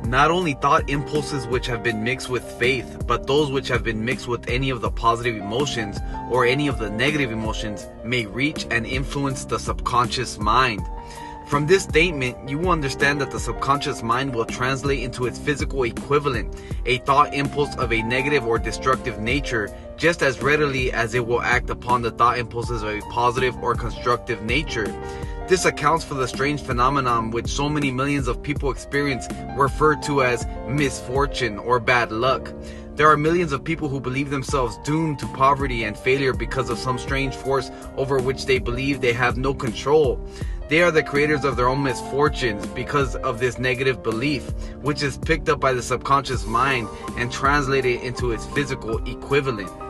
Not only thought impulses which have been mixed with faith, but those which have been mixed with any of the positive emotions or any of the negative emotions may reach and influence the subconscious mind. From this statement, you will understand that the subconscious mind will translate into its physical equivalent, a thought impulse of a negative or destructive nature, just as readily as it will act upon the thought impulses of a positive or constructive nature. This accounts for the strange phenomenon which so many millions of people experience, referred to as misfortune or bad luck. There are millions of people who believe themselves doomed to poverty and failure because of some strange force over which they believe they have no control. They are the creators of their own misfortunes because of this negative belief, which is picked up by the subconscious mind and translated into its physical equivalent.